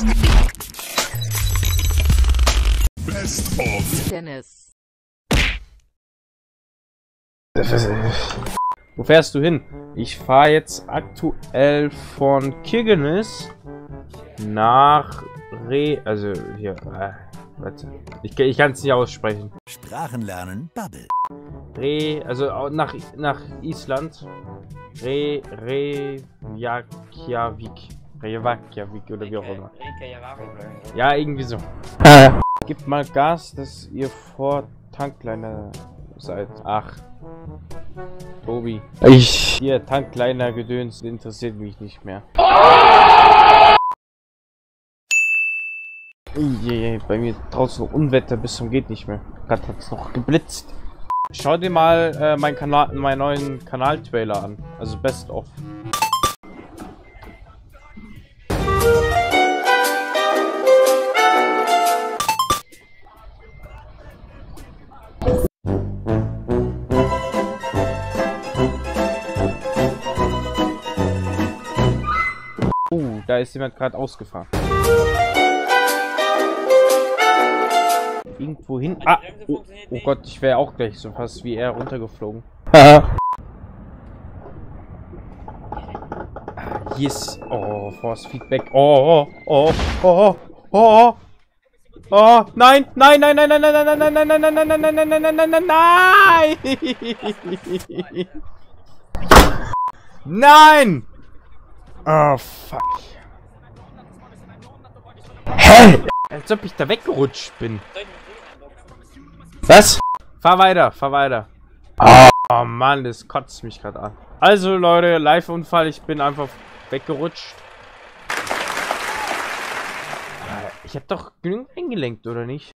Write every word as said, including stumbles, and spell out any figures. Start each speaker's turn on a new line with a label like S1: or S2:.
S1: Best of
S2: Dennis.
S3: Wo fährst du hin? Ich fahre jetzt aktuell von Kirkenes nach Re... Also hier... Äh, warte. Ich, ich kann es nicht aussprechen.
S4: Sprachenlernen Bubble.
S3: Re... Also nach, nach Island. Re... Reykjavik. Reykjavik oder wie auch immer. Ja, irgendwie so. Gebt mal Gas, dass ihr vor Tankliner seid. Ach. Tobi. Ich. Hier, Tankliner Gedöns interessiert mich nicht mehr. Je, bei mir draußen Unwetter bis zum geht nicht mehr. Gerade hat es noch geblitzt. Schau dir mal äh, meinen Kanal, meinen neuen Kanal-Trailer an. Also Best of. Uh, da ist jemand gerade ausgefahren. Irgendwo hin. Ah! Oh, oh Gott, ich wäre auch gleich so fast wie er runtergeflogen. Hier ist. Oh, Force Feedback. Oh, oh, oh, oh, oh. Oh, nein, nein, nein, nein, nein, nein, nein, nein, nein, nein, nein, nein, nein, nein, nein, nein, nein, nein, nein! Nein! Oh, fuck. Hä? Als ob ich da weggerutscht bin. Was? Fahr weiter, fahr weiter. Oh Mann, das kotzt mich gerade an. Also Leute, Live-Unfall, ich bin einfach weggerutscht. Ich habe doch genügend eingelenkt, oder nicht?